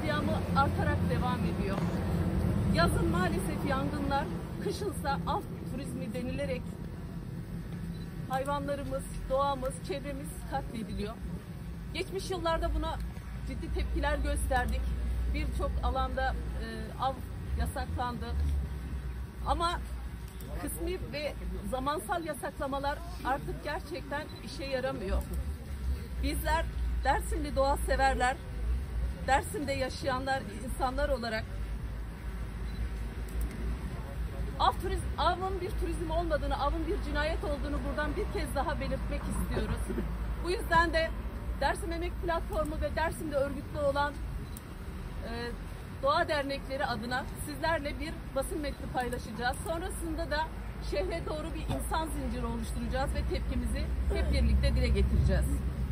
katliamı artarak devam ediyor. Yazın maalesef yangınlar, kışınsa av turizmi denilerek hayvanlarımız, doğamız, çevremiz katlediliyor. Geçmiş yıllarda buna ciddi tepkiler gösterdik. Birçok alanda av yasaklandı. Ama kısmi ve zamansal yasaklamalar artık gerçekten işe yaramıyor. Bizler Dersimli doğa severler, Dersim'de insanlar olarak avın bir turizm olmadığını, avın bir cinayet olduğunu buradan bir kez daha belirtmek istiyoruz. Bu yüzden de Dersim Emek Platformu ve Dersim'de örgütlü olan doğa dernekleri adına sizlerle bir basın metni paylaşacağız. Sonrasında da şehre doğru bir insan zinciri oluşturacağız ve tepkimizi hep birlikte dile getireceğiz.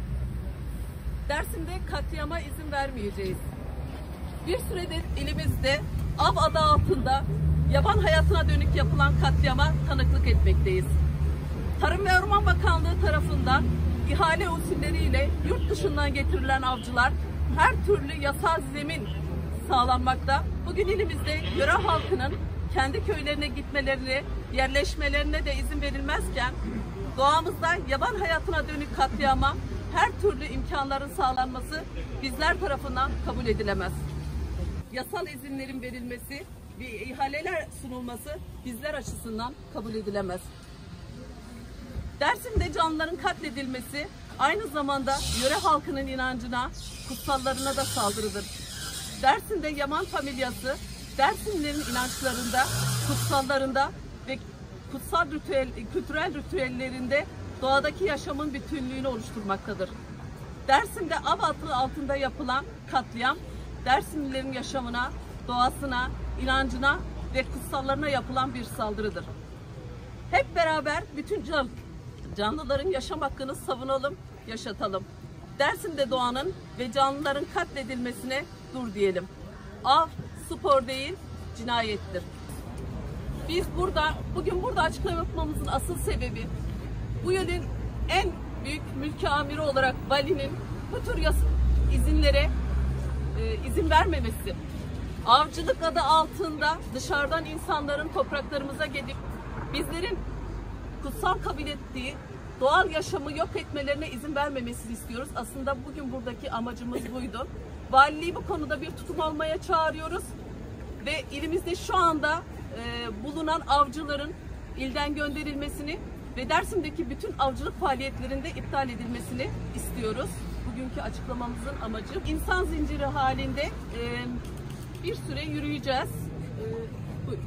Dersim'de katliama izin vermeyeceğiz. Bir süredir elimizde av adı altında yaban hayatına dönük yapılan katliama tanıklık etmekteyiz. Tarım ve Orman Bakanlığı tarafından ihale usulleriyle yurt dışından getirilen avcılar her türlü yasal zemin sağlanmakta. Bugün elimizde yöre halkının kendi köylerine gitmelerine, yerleşmelerine de izin verilmezken doğamızda yaban hayatına dönük katliama her türlü imkanların sağlanması bizler tarafından kabul edilemez. Yasal izinlerin verilmesi ve ihaleler sunulması bizler açısından kabul edilemez. Dersim'de canlıların katledilmesi aynı zamanda yöre halkının inancına, kutsallarına da saldırıdır. Dersim'de Yaman familyası, Dersimlilerin inançlarında, kutsallarında ve kutsal kültürel ritüellerinde doğadaki yaşamın bütünlüğünü oluşturmaktadır. Dersim'de av adı altında yapılan katliam, Dersimlilerin yaşamına, doğasına, inancına ve kutsallarına yapılan bir saldırıdır. Hep beraber bütün canlıların yaşam hakkını savunalım, yaşatalım. Dersim'de doğanın ve canlıların katledilmesine dur diyelim. Av, spor değil, cinayettir. Biz bugün burada açıklama yapmamızın asıl sebebi, bu yılın en büyük mülki amiri olarak valinin bu tür izinlere izin vermemesi, avcılık adı altında dışarıdan insanların topraklarımıza gelip bizlerin kutsal kabul ettiği doğal yaşamı yok etmelerine izin vermemesini istiyoruz. Aslında bugün buradaki amacımız buydu. Valiliği bu konuda bir tutum almaya çağırıyoruz ve ilimizde şu anda bulunan avcıların ilden gönderilmesini ve Dersim'deki bütün avcılık faaliyetlerinde iptal edilmesini istiyoruz. Bugünkü açıklamamızın amacı insan zinciri halinde bir süre yürüyeceğiz. Buyurun.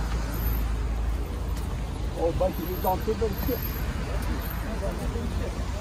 Oh, bak, il est dans tout le